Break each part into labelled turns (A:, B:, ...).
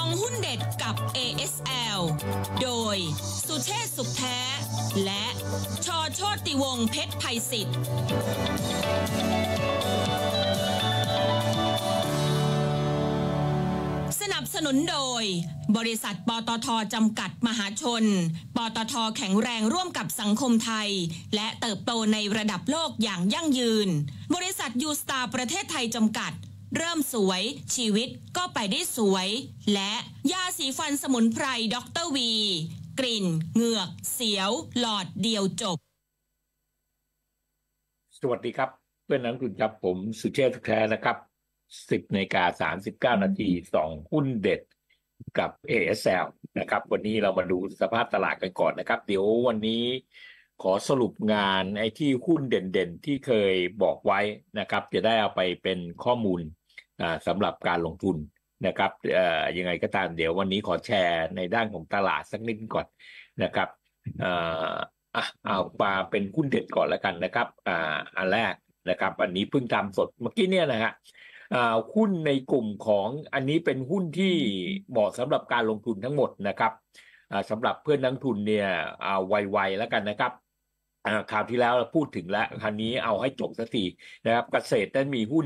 A: องหุ้นเด็ดกับ ASL โดยสุเชษฐ์สุขแท้และชโชติวงศ์เพชรไพศิษฐ์สนับสนุนโดยบริษัทปตท.จำกัดมหาชนปตท.แข็งแรงร่วมกับสังคมไทยและเติบโตในระดับโลกอย่างยั่งยืนบริษัทยูสตาร์ประเทศไทยจำกัดเริ่มสวยชีวิตก็ไปได้สวยและยาสีฟันสมุนไพรดรวีกลิ่นเหงือกเสียวหลอดเดียวจบ
B: สวัสดีครับเพื่อนนักลงทุนครับผมสุเชษฐ์สุขแท้นะครับ10:39 นาที2หุ้นเด็ดกับ ASL นะครับวันนี้เรามาดูสภาพตลาดกันก่อนนะครับเดี๋ยววันนี้ขอสรุปงานไอ้ที่หุ้นเด่นๆที่เคยบอกไว้นะครับจะได้เอาไปเป็นข้อมูลสำหรับการลงทุนนะครับยังไงก็ตามเดี๋ยววันนี้ขอแชร์ในด้านของตลาดสักนิดก่อนนะครับเอามาเป็นหุ้นเด็ดก่อนแล้วกันนะครับอันแรกนะครับอันนี้เพิ่งทำสดเมื่อกี้เนี่ยนะฮะหุ้นในกลุ่มของอันนี้เป็นหุ้นที่เหมาะสำหรับการลงทุนทั้งหมดนะครับสำหรับเพื่อนนักทุนเนี่ยไวๆแล้วกันนะครับคราวที่แล้วเราพูดถึงแล้วคราวนี้เอาให้จบสักทีนะครับเกษตรนั้นมีหุ้น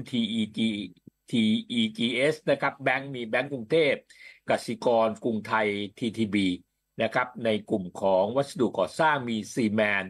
B: TEGS นะครับแบงก์มีแบงก์กรุงเทพกสิกรกรุงไทย TTB นะครับในกลุ่มของวัสดุก่อสร้างมีซีแมน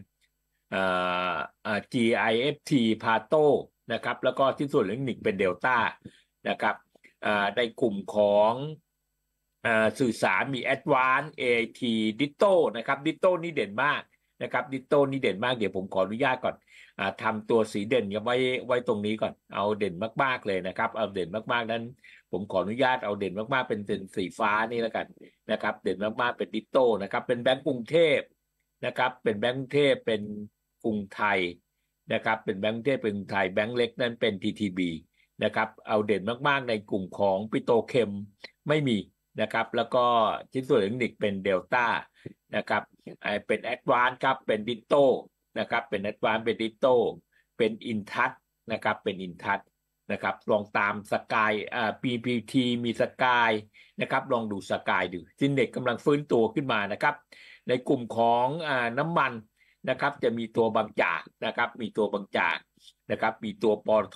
B: GIFT พาโตนะครับแล้วก็ที่ส่วนเรื่องหนึ่งเป็นเดลต้านะครับในกลุ่มของสื่อสารมี Advance AT Ditto นะครับ Ditto นี่เด่นมากนะครับ Ditto นี่เด่นมากเดี๋ยวผมขออนุญาตก่อนทำตัวสีเด่นไว้ตรงนี้ก่อนเอาเด่นมากๆเลยนะครับเอาเด่นมากๆนั้นผมขออนุญาตเอาเด่นมากๆเป็นสีฟ้านี่แล้วกันนะครับเด่นมากๆเป็น Ditto นะครับเป็นแบงก์กรุงเทพนะครับเป็นแบงก์กรุงเทพเป็นกรุงไทยนะครับเป็นแบงก์กรุงเทพเป็นกรุงไทยแบงก์เล็กนั้นเป็น TTB นะครับเอาเด่นมากๆในกลุ่มของปิโตรเคมไม่มีนะครับแล้วก็ชิ้นส่วนอิเล็กทรอนิกส์เป็นเดลต้านะครับเป็นแอดวานซ์ครับเป็นดิโต้นะครับเป็นแอดวานซ์เป็นดิโต้เป็นอินทัชนะครับเป็นอินทัชนะครับลองตามสกายPPT มีสกายนะครับลองดูสกายดูซินเด็กกำลังฟื้นตัวขึ้นมานะครับในกลุ่มของน้ำมันนะครับจะมีตัวบางจากนะครับมีตัวบางจากนะครับมีตัวปตท.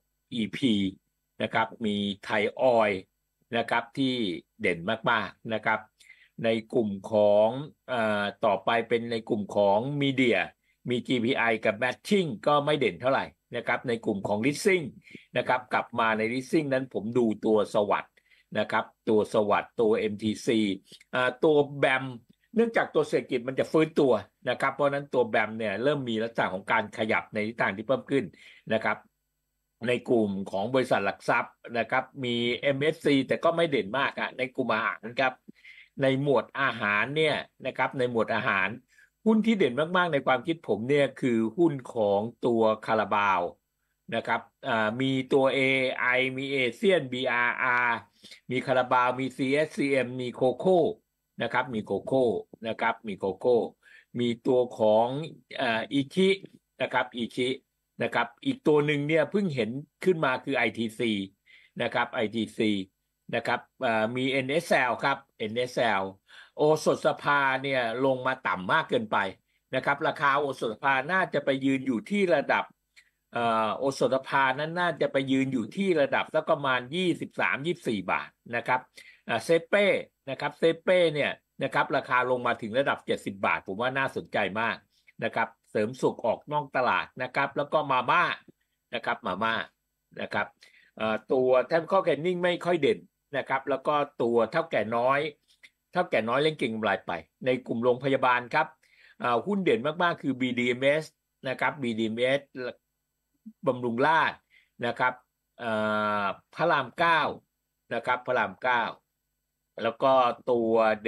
B: EP นะครับมีไทยออยล์นะครับที่เด่นมากๆนะครับในกลุ่มของต่อไปเป็นในกลุ่มของมีเดียมี GPI กับ Matching ก็ไม่เด่นเท่าไหร่นะครับในกลุ่มของ Leasing นะครับกลับมาใน Leasing นั้นผมดูตัวสวัสด์นะครับตัวสวัสด์ตัว MTC ตัวแบมเนื่องจากตัวเศรษฐกิจมันจะฟื้นตัวนะครับเพราะนั้นตัวแบมเนี่ยเริ่มมีลักษณะของการขยับในทิศทางที่เพิ่มขึ้นนะครับในกลุ่มของบริษัทหลักทรัพย์นะครับมี MSC แต่ก็ไม่เด่นมากในกลุ่มอาหารครับในหมวดอาหารเนี่ยนะครับในหมวดอาหารหุ้นที่เด่นมากๆในความคิดผมเนี่ยคือหุ้นของตัวคาราบาวนะครับมีตัว AI มีเอเชียน BRR มีคาราบาวมี CSCM มีโคโค่นะครับมีโคโค่นะครับมีโคโค่มีตัวของอิชินะครับอิชินะครับอีกตัวหนึ่งเนี่ยเพิ่งเห็นขึ้นมาคือ ITC นะครับ ITC นะครับมี NSL ครับ NSL โอสถสภาเนี่ยลงมาต่ำมากเกินไปนะครับราคาโอสถสภาน่าจะไปยืนอยู่ที่ระดับโอสถสภานั้นน่าจะไปยืนอยู่ที่ระดับสักประมาณ23-24 บาทนะครับเซเป้นะครับเซเป้เนี่ยนะครับราคาลงมาถึงระดับ70 บาทผมว่าน่าสนใจมากนะครับเสริมสุขออกนอกตลาดนะครับแล้วก็มาม่านะครับมาม่านะครับตัวแทมข้อแก่นิ่งไม่ค่อยเด่นนะครับแล้วก็ตัวเท่าแก่น้อยเล่นเก่งกำไรไปในกลุ่มโรงพยาบาลครับหุ้นเด่นมากๆคือ BDMs นะครับ BDMs บำรุงราษฎร์นะครับพระราม9นะครับพระราม9แล้วก็ตัว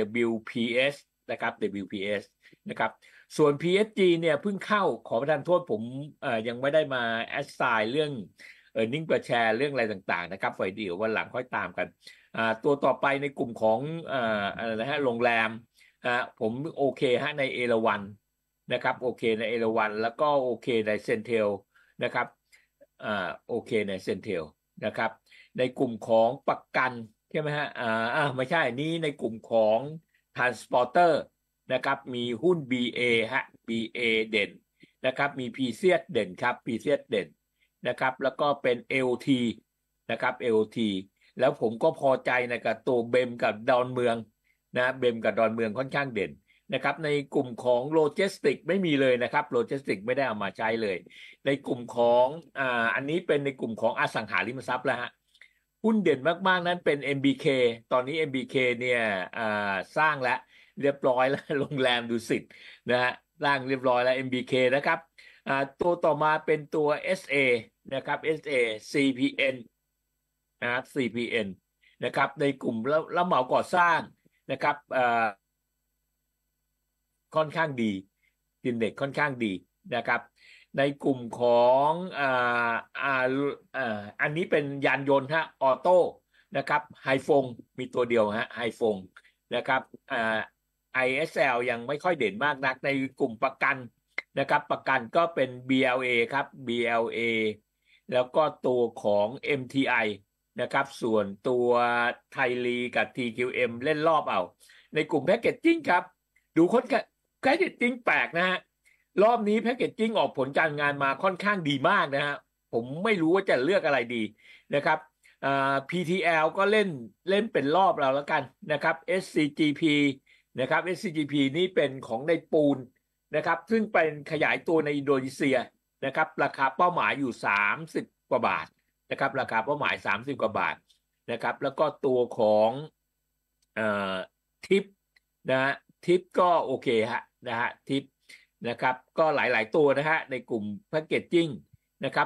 B: WPS นะครับ WPS นะครับส่วน PSG เนี่ยเพิ่งเข้าขอประทานโทษผมยังไม่ได้มาแอดไซน์เรื่องนิ่งper shareเรื่องอะไรต่างๆนะครับไว้เดี๋ยววันหลังค่อยตามกันตัวต่อไปในกลุ่มของอะไรนะฮะโรงแรมผมโอเคฮะในเอราวัณนะครับโอเคในเอราวัณแล้วก็โอเคในเซนเทลนะครับโอเคในเซนเทลนะครับในกลุ่มของประกันใช่ไหมฮะไม่ใช่นี่ในกลุ่มของ Transporter นะครับมีหุ้น BA ฮะ BA เด่นนะครับมี PCS เด่นครับ PCS เด่นนะครับแล้วก็เป็น LT นะครับ LT แล้วผมก็พอใจนะกับตัวเบมกับดอนเมืองนะเบมกับดอนเมืองค่อนข้างเด่นนะครับในกลุ่มของโลจิสติกไม่มีเลยนะครับโลจิสติกไม่ได้เอามาใช้เลยในกลุ่มของอันนี้เป็นในกลุ่มของอสังหาริมทรัพย์แล้วฮะหุ้นเด่นมากๆนั้นเป็น MBK ตอนนี้ MBK เนี่ยสร้างแล้วเรียบร้อยแล้วโรงแรมดุสิตนะฮะสร้างเรียบร้อยแล้ว MBK นะครับตัวต่อมาเป็นตัว SA นะครับ SA CPN นะครับ CPN นะครับในกลุ่มรับเหมาก่อสร้างนะครับค่อนข้างดีดินเด็กค่อนข้างดีนะครับในกลุ่มของอันนี้เป็นยานยนต์ฮะออโต้นะครับไฮฟงมีตัวเดียวฮะไฮฟงนะครับISL ยังไม่ค่อยเด่นมากนักในกลุ่มประกันนะครับประกันก็เป็น BLA ครับ BLA แล้วก็ตัวของ MTI นะครับส่วนตัวไทยลีกับ TQM เล่นรอบเอาในกลุ่มแพคเกจจิ้งครับดูคนแพคเกจจิ้งแปลกนะฮะรอบนี้แพคเกจจิ้งออกผลการงานมาค่อนข้างดีมากนะฮะผมไม่รู้ว่าจะเลือกอะไรดีนะครับPTL ก็เล่นเป็นรอบเราแล้วกันนะครับ SCGP นะครับ SCGP นี่เป็นของในปูนนะครับซึ่งเป็นขยายตัวในอินโดนีเซียนะครับราคาเป้าหมายอยู่30กว่าบาทนะครับราคาเป้าหมาย30กว่าบาทนะครับแล้วก็ตัวของทิปนะฮะทิปก็โอเคฮะนะฮะทิปนะครับก็หลายๆตัวนะฮะในกลุ่มแพคเกจจิ้งนะครับ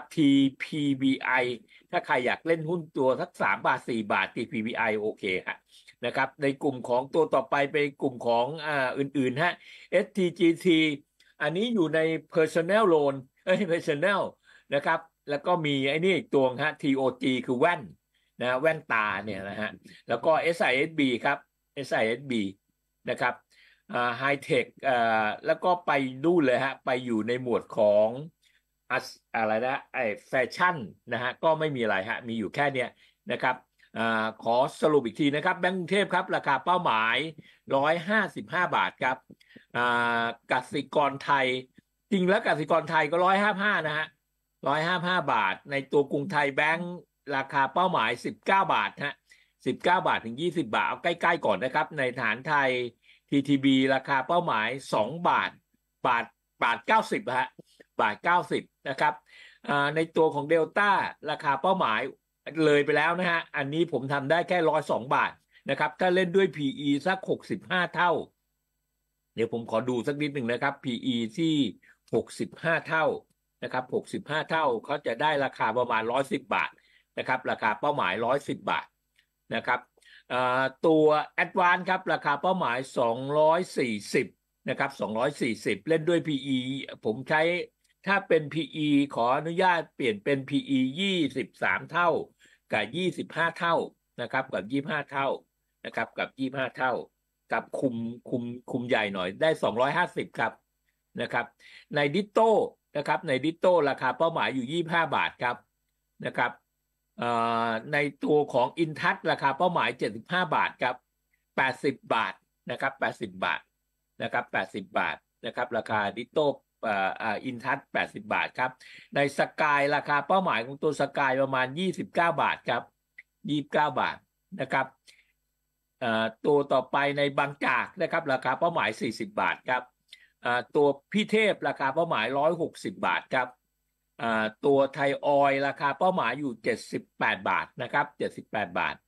B: TPBI ถ้าใครอยากเล่นหุ้นตัวสัก3 บาท 4 บาท TPBI โอเคฮะนะครับในกลุ่มของตัวต่อไปเป็นกลุ่มของอื่นๆฮะ STGT อันนี้อยู่ใน personal loan personal นะครับแล้วก็มีไอ้นี่อีกตัวฮะ TOG คือแว่นนะแว่นตาเนี่ยนะฮะแล้วก็ SISB ครับ SISB นะครับไฮเทคแล้วก็ไปดูเลยฮะไปอยู่ในหมวดของอะไรนะแฟชั่นนะฮะก็ไม่มีอะไรฮะมีอยู่แค่เนี้ยนะครับขอสรุปอีกทีนะครับแบงก์กรุงเทพครับราคาเป้าหมาย155 บาทครับกสิกรไทยจริงแล้วกสิกรไทยก็155นะฮะ155 บาทในตัวกรุงไทยแบงก์ราคาเป้าหมาย19 บาทฮะ19 บาทถึง20 บาทเอาใกล้ๆก่อนนะครับในฐานไทย TTB ราคาเป้าหมาย2 บาทบาท90ฮะบาท90นะครับในตัวของเดลต้าราคาเป้าหมายเลยไปแล้วนะฮะอันนี้ผมทำได้แค่102 บาทนะครับถ้าเล่นด้วย PE สัก65 เท่าเดี๋ยวผมขอดูสักนิดหนึ่งนะครับ PE ที่65 เท่านะครับ65 เท่าเขาจะได้ราคาประมาณ110 บาทนะครับราคาเป้าหมาย110 บาทนะครับตัว Advance ครับราคาเป้าหมาย240นะครับ240เล่นด้วย PE ผมใช้ถ้าเป็น PE ขออนุญาตเปลี่ยนเป็น PE 23 เท่ากับ25 เท่านะครับกับ25 เท่านะครับกับ25 เท่ากับคุมใหญ่หน่อยได้250ครับนะครับในดิโต้นะครับในดิโต้ราคาเป้าหมายอยู่25 บาทครับนะครับในตัวของอินทัศราคาเป้าหมาย75 บาทครับ80 บาทนะครับ80 บาทนะครับ80 บาทนะครับราคาดิโต้อินทัศ80 บาทครับในสกายราคาเป้าหมายของตัวสกายประมาณ29 บาทครับ29 บาทนะครับตัวต่อไปในบางจากนะครับราคาเป้าหมาย40 บาทครับตัวพี่เทพราคาเป้าหมาย160 บาทครับตัวไทยออยล์ราคาเป้าหมายอยู่78 บาทนะครับ78 บาท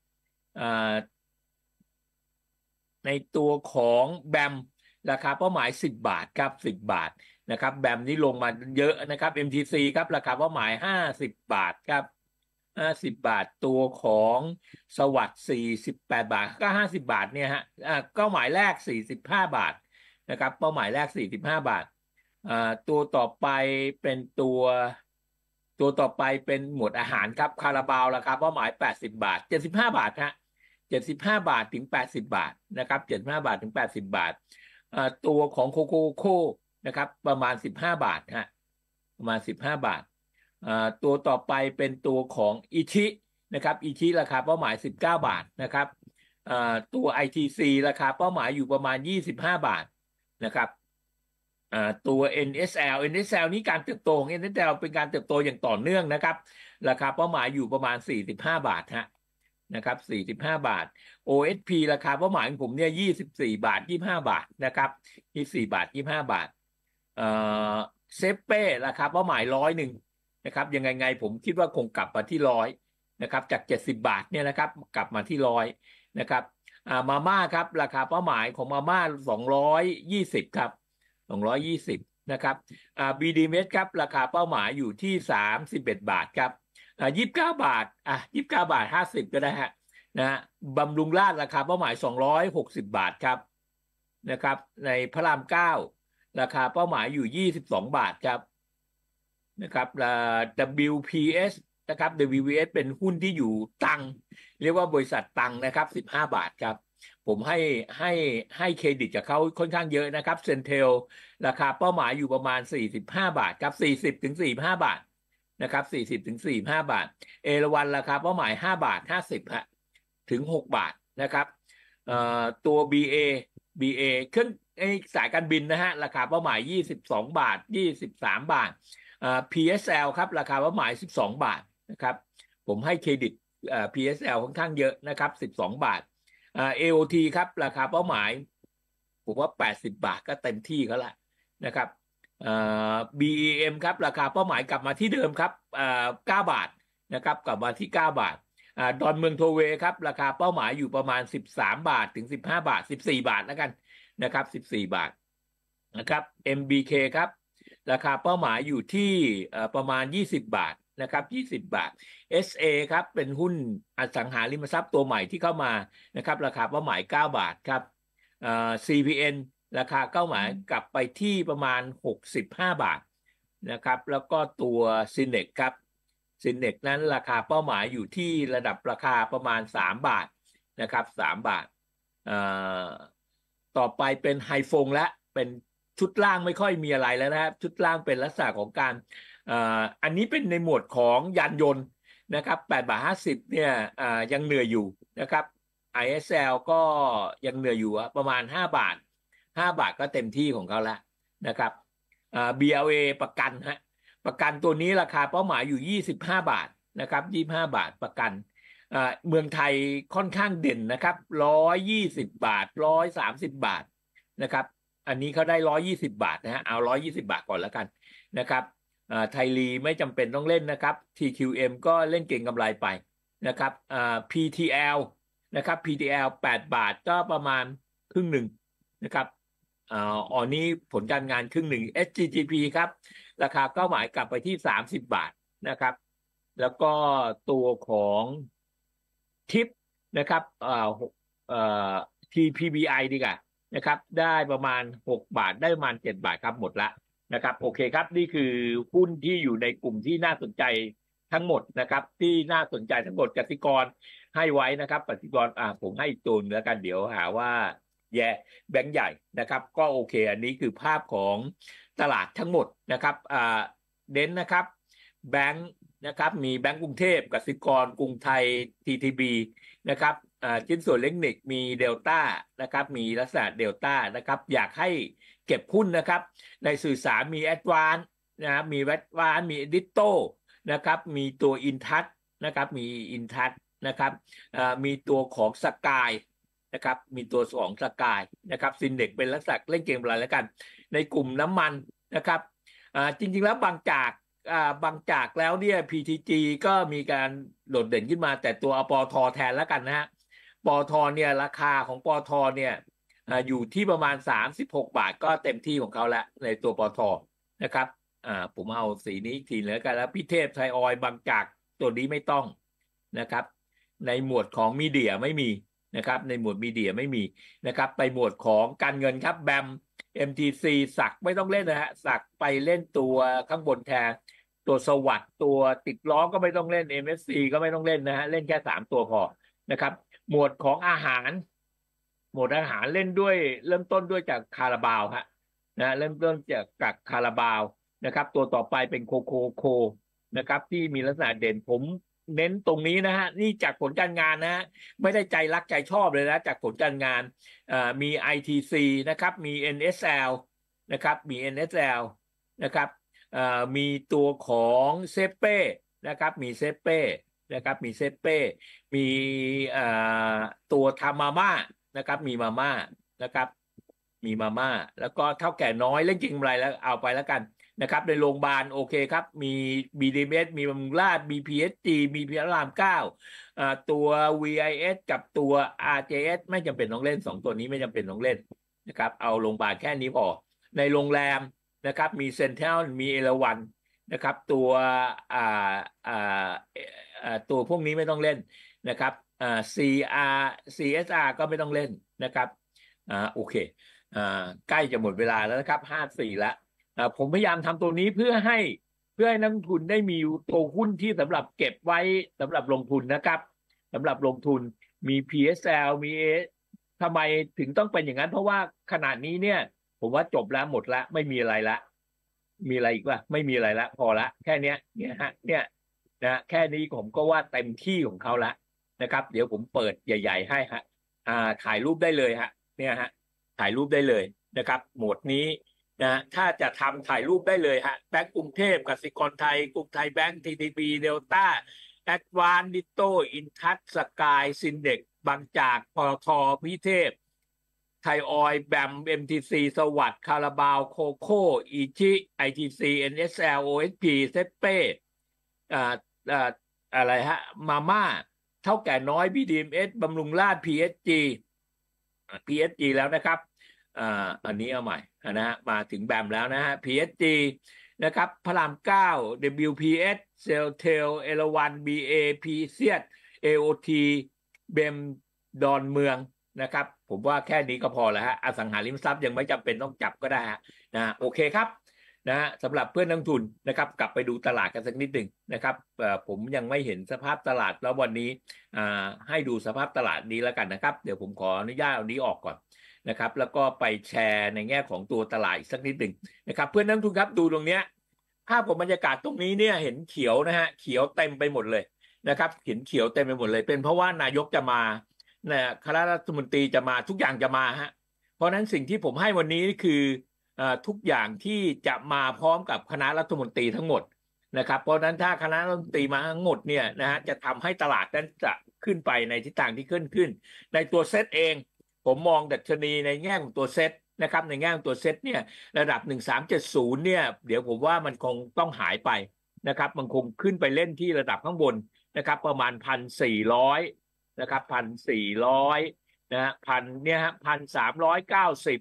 B: ในตัวของแบมราคาเป้าหมาย10 บาทครับ10 บาทนะครับแบมนี้ลงมาเยอะนะครับ MTC ครับราคาเป้าหมาย50 บาทครับ50 บาทตัวของสวัสดิ์48 บาทก็50 บาทเนี่ยฮะเป้าหมายแรก45 บาทนะครับเป้าหมายแรก45 บาทตัวต่อไปเป็นตัวต่อไปเป็นหมวดอาหารครับคาราบาวราคาเป้าหมาย80 บาท75 บาทฮะ75 บาทถึง80 บาทนะครับ75 บาทถึง80 บาทตัวของโคโคโค่นะครับประมาณ15 บาทฮะประมาณ15 บาทตัวต่อไปเป็นตัวของอิชินะครับอีชิราคาเป้าหมาย19 บาทนะครับตัว ITC ราคาเป้าหมายอยู่ประมาณ25 บาทนะครับตัว NSL นี้การเติบโตของ NSL เป็นการเติบโตอย่างต่อเนื่องนะครับราคาเป้าหมายอยู่ประมาณ45 บาทฮะนะครับ45 บาท OSP ราคาเป้าหมายของผมเนี่ย24 บาท 25 บาทนะครับ24 บาท 25 บาทเซเป้ราคาเป้าหมาย100นะครับยังไงผมคิดว่าคงกลับมาที่100นะครับจาก70 บาทเนี่ยนะครับกลับมาที่100นะครับมาม่าครับราคาเป้าหมายของมาม่า220ครับ220นะครับBD Med ครับราคาเป้าหมายอยู่ที่31 บาทครับ29 บาท29 บาท 50ก็ได้ฮะนะบำรุงราษฎร์ราคาเป้าหมาย260 บาทครับนะครับในพระราม9ราคาเป้าหมายอยู่22 บาทครับนะครับWPS นะครับ WPS เป็นหุ้นที่อยู่ตังเรียกว่าบริษัทตังนะครับ15 บาทครับผมให้เครดิตกับเขาค่อนข้างเยอะนะครับเซนเทลราคาเป้าหมายอยู่ประมาณ45 บาทครับ40 ถึง 45 บาทนะครับ40 ถึง 45 บาทเอราวัณราคาเป้าหมาย5 บาท 50ฮะถึง 6 บาทนะครับตัว BA เครื่องสายการบินนะฮะราคาเป้าหมาย22 บาท 23 บาทPSL ครับราคาเป้าหมาย12 บาทนะครับผมให้เครดิตPSL ค่อนข้างเยอะนะครับ12 บาทAOT ครับราคาเป้าหมายผมว่า80 บาทก็เต็มที่เขาละนะครับBEM ครับราคาเป้าหมายกลับมาที่เดิมครับ9 บาทนะครับกลับมาที่9 บาทดอนเมืองโทเวครับราคาเป้าหมายอยู่ประมาณ13 บาทถึง15 บาท14 บาทแล้วกันนะครับ14 บาทนะครับ MBK ครับราคาเป้าหมายอยู่ที่ประมาณ20 บาทนะครับ20 บาท SA ครับเป็นหุ้นอสังหาริมทรัพย์ตัวใหม่ที่เข้ามานะครับราคาเป้าหมาย9 บาทครับCPN ราคาเป้าหมายกลับไปที่ประมาณ65 บาทนะครับแล้วก็ตัว Cinex ครับCinex นั้นราคาเป้าหมายอยู่ที่ระดับราคาประมาณ3 บาทนะครับ3 บาทต่อไปเป็นไฮฟงและเป็นชุดล่างไม่ค่อยมีอะไรแล้วนะครับชุดล่างเป็นลักษณะของการอันนี้เป็นในหมวดของยานยนต์นะครับ8 บาท 50เนี่ยยังเหนื่อยอยู่นะครับ ISL ก็ยังเหนื่อยอยู่ประมาณ5 บาท5 บาทก็เต็มที่ของเขาแล้วนะครับBLA ประกันฮะประกันตัวนี้ราคาเป้าหมายอยู่25 บาทนะครับ25 บาทประกันเมืองไทยค่อนข้างเด่นนะครับ120 บาท130 บาทนะครับอันนี้เขาได้120 บาทนะฮะเอา120 บาทก่อนแล้วกันนะครับไทยลีไม่จำเป็นต้องเล่นนะครับ TQM ก็เล่นเก่งกำไรไปนะครับPTL นะครับ PTL 8 บาทก็ประมาณครึ่งหนึ่งนะครับนี้ผลการงานครึ่งหนึ่ง SGGP ครับราคาเป้าหมายกลับไปที่30 บาทนะครับแล้วก็ตัวของทิปนะครับTPBI ดีกว่านะครับได้ประมาณ6 บาทได้ประมาณ7 บาทครับหมดละนะครับโอเคครับนี่คือหุ้นที่อยู่ในกลุ่มที่น่าสนใจทั้งหมดนะครับที่น่าสนใจทั้งหมดกสิกรให้ไว้นะครับกสิกรผมให้อีกตัวนึงแล้วกันเดี๋ยวหาว่าแย่แบงก์ใหญ่นะครับก็โอเคอันนี้คือภาพของตลาดทั้งหมดนะครับเด่นนะครับแบงก์นะครับมีแบงก์กรุงเทพกสิกรกรุงไทย TTB นะครับชิ้นส่วนเล็กนิกมีเดลต้านะครับมีลักษณะเดลต้านะครับอยากให้เก็บหุ้นนะครับในสื่อสารมีแอดวานซ์นะครับมีแอดวานซ์มีดิจิตอลนะครับมีตัวอินทัชนะครับมีอินทัชนะครับมีตัวของสกายนะครับมีตัวของสกายนะครับซินเด็กเป็นลักษณะเล่นเกมอะไรแล้วกันในกลุ่มน้ำมันนะครับจริงๆแล้วบางจากแล้วเนี่ย PTG ก็มีการโดดเด่นขึ้นมาแต่ตัวปตท.แทนแล้วกันนะฮะปตท.เนี่ยราคาของปตท.เนี่ยอยู่ที่ประมาณ36 บาทก็เต็มที่ของเขาแล้วในตัวปตท.นะครับผมเอาสีนี้ทีแล้วกันแล้วพี่เทพไทยออยล์บางจากตัวนี้ไม่ต้องนะครับในหมวดของมีเดียไม่มีนะครับในหมวดมีเดียไม่มีนะครับไปหมวดของการเงินครับแบม MTC สักไม่ต้องเล่นนะฮะสักไปเล่นตัวข้างบนแทนตัวสวัสด์ตัวติดล้อก็ไม่ต้องเล่น MSC ก็ไม่ต้องเล่นนะฮะเล่นแค่3 ตัวพอนะครับหมวดของอาหารหมวดอาหารเล่นด้วยเริ่มต้นด้วยจากคาราบาวฮะนะเริ่มต้นจากคาราบาวนะครับตัวต่อไปเป็นโคนะครับที่มีลักษณะเด่นผมเน้นตรงนี้นะฮะนี่จากผลการงานนะฮะไม่ได้ใจรักใจชอบเลยนะจากผลการงานมี ITC นะครับมี NSL นะครับมี NSL นะครับมีตัวของเซเป้นะครับมีเซเป้นะครับมีเซเป้มีตัวทามาม่านะครับมีมาม่านะครับมีมาม่าแล้วก็เท่าแก่น้อยเล่นจริงอะไรแล้วเอาไปแล้วกันนะครับในโรงพยาบาลโอเคครับมี BDMS มีบำรุงราษฎร์มี PSG มีพระราม9ตัว VIS กับตัว RJS ไม่จำเป็นต้องเล่น2ตัวนี้ไม่จำเป็นต้องเล่นนะครับเอาโรงพยาบาลแค่นี้พอในโรงแรมนะครับมีเซ็นทรัลมีเอราวัณนะครับตัวตัวพวกนี้ไม่ต้องเล่นนะครับCSR ก็ไม่ต้องเล่นนะครับโอเคใกล้จะหมดเวลาแล้วนะครับ54แล้วผมพยายามทำตัวนี้เพื่อให้นักลงทุนได้มีตัวหุ้นที่สำหรับเก็บไว้สำหรับลงทุนนะครับสำหรับลงทุนมี PSL มีทำไมถึงต้องเป็นอย่างนั้นเพราะว่าขณะนี้เนี่ยผมว่าจบแล้วหมดละไม่มีอะไรละมีอะไรอีกวะไม่มีอะไรละพอละแค่นี้เนี่ยฮะเนี่ยนะแค่นี้ผมก็ว่าเต็มที่ของเขาละนะครับเดี๋ยวผมเปิดใหญ่ๆให้ฮะถ่ายรูปได้เลยฮะเนี่ยฮะถ่ายรูปได้เลยนะครับโหมดนี้นะถ้าจะทำถ่ายรูปได้เลยฮะแบงก์กรุงเทพกสิกรไทยกรุงไทยแบงก์ TTB เดลต้าแอดวานซ์ดิโต้อินทัชสกายซินเด็กบางจากปตทพิเทพไทยออยล์แบม MTC สวัสดิ์คาราบาวโคโค่อีชิ ITC NSL OSP เซเป้อะไรฮะมาม่าเท่าแก่น้อย BDMS บำรุงราษฎร์ PSG แล้วนะครับอันนี้เอาใหม่นะฮะมาถึงแบมแล้วนะฮะ PSG นะครับพระราม9 WPS เซลเทลเอราวัณ BAP เซียด AOT เบมดอนเมืองนะครับผมว่าแค่นี้ก็พอแล้วฮะอสังหาริมทรัพย์ยังไม่จำเป็นต้องจับก็ได้ฮะโอเคครับนะสำหรับเพื่อนนักลงทุนนะครับกลับไปดูตลาดกันสักนิดหนึ่งนะครับผมยังไม่เห็นสภาพตลาดแล้ววันนี้ให้ดูสภาพตลาดนี้แล้วกันนะครับเดี๋ยวผมขออนุญาตเอานี้ออกก่อนนะครับแล้วก็ไปแชร์ในแง่ของตัวตลาดอีกสักนิดหนึ่งนะครับเพื่อนนักลงทุนครับดูตรงเนี้ยภาพของบรรยากาศตรงนี้เนี่ยเห็นเขียวนะฮะเขียวเต็มไปหมดเลยนะครับเห็นเขียวเต็มไปหมดเลยเป็นเพราะว่านายกจะมาคณะรัฐมนตรีจะมาทุกอย่างจะมาฮะเพราะนั้นสิ่งที่ผมให้วันนี้คือทุกอย่างที่จะมาพร้อมกับคณะรัฐมนตรีทั้งหมดนะครับเพราะนั้นถ้าคณะรัฐมนตรีมาทั้งหมดเนี่ยนะฮะจะทำให้ตลาดนั้นจะขึ้นไปในทิศทางที่ขึ้นในตัวเซตเองผมมองดัชนีในแง่ของตัวเซตนะครับในแง่ของตัวเซตเนี่ยระดับ1370เนี่ยเดี๋ยวผมว่ามันคงต้องหายไปนะครับมันคงขึ้นไปเล่นที่ระดับข้างบนนะครับประมาณ1,400นะครับ1,400นะฮะเนี่ยฮะ1,390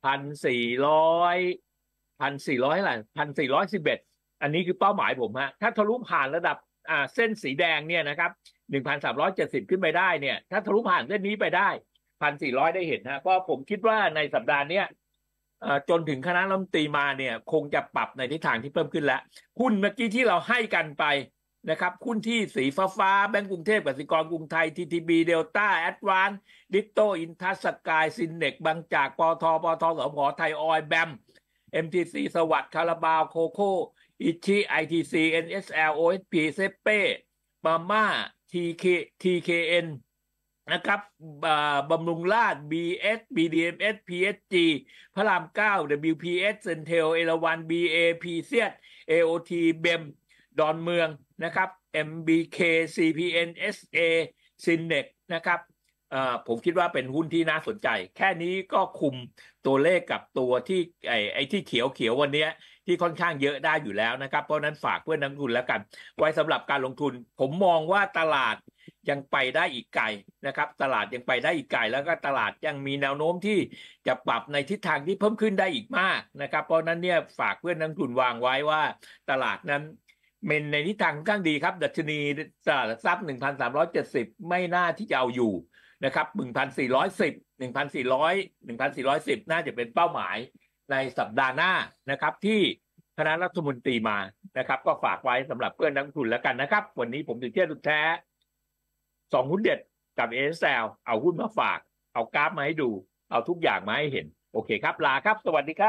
B: 1,400อะไร1,411อันนี้คือเป้าหมายผมฮะถ้าทะลุผ่านระดับเส้นสีแดงเนี่ยนะครับ1,370ขึ้นไปได้เนี่ยถ้าทะลุผ่านเส้นนี้ไปได้1,400ได้เห็นฮะเพราะผมคิดว่าในสัปดาห์นี้จนถึงคณะรัฐมนตรีมาเนี่ยคงจะปรับในทิศทางที่เพิ่มขึ้นแล้วหุ้นเมื่อกี้ที่เราให้กันไปนะครับหุ้นที่สีฟ้าแบงก์กรุงเทพกสิกรกรุงไทย TTB เดลต้าแอดวานซ์ดิโต้อินทัชสกายซินเน็กบางจากปตทสผไทยออยล์แบม MTC สวัสดิ์คาราบาวโคโค่อิชิ ITC NSL OSP เซเป้มาม่า TKN นะครับบำรุงราษฎร์ BS BDMS PSG พระราม9 WPS เซนเทลเอราวัณ BAP เซียด AOT เบมดอนเมืองนะครับ MBK CPN SA ซินเน็กนะครับผมคิดว่าเป็นหุ้นที่น่าสนใจแค่นี้ก็คุมตัวเลขกับตัวที่ไอ้ที่เขียววันนี้ที่ค่อนข้างเยอะได้อยู่แล้วนะครับเพราะนั้นฝากเพื่อนนักลงทุนแล้วกันไว้สำหรับการลงทุนผมมองว่าตลาดยังไปได้อีกไกลนะครับตลาดยังไปได้อีกไกลแล้วก็ตลาดยังมีแนวโน้มที่จะปรับในทิศทางที่เพิ่มขึ้นได้อีกมากนะครับเพราะนั้นเนี่ยฝากเพื่อนนักลงทุนวางไว้ว่าตลาดนั้นเป็นในทิศทางค่อนข้างดีครับดัชนีตลาดหลักทรัพย์ 1,370 ไม่น่าที่จะเอาอยู่นะครับ 1,410 1,410 น่าจะเป็นเป้าหมายในสัปดาห์หน้านะครับที่คณะรัฐมนตรีมานะครับก็ฝากไว้สำหรับเพื่อนนักลงทุนแล้วกันนะครับวันนี้ผมถึงเที่ยวสุดแท้2หุ้นเด็ดกับ NSL เอาหุ้นมาฝากเอากราฟมาให้ดูเอาทุกอย่างมาให้เห็นโอเคครับลาครับสวัสดี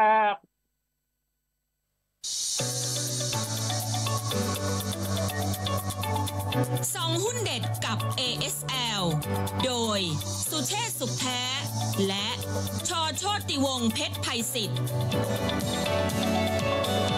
B: ครับ
A: ซองหุ้นเด็ดกับ ASL โดยสุเชษฐ์สุขแท้และช.โชติวงศ์เพชรไพศิษฐ์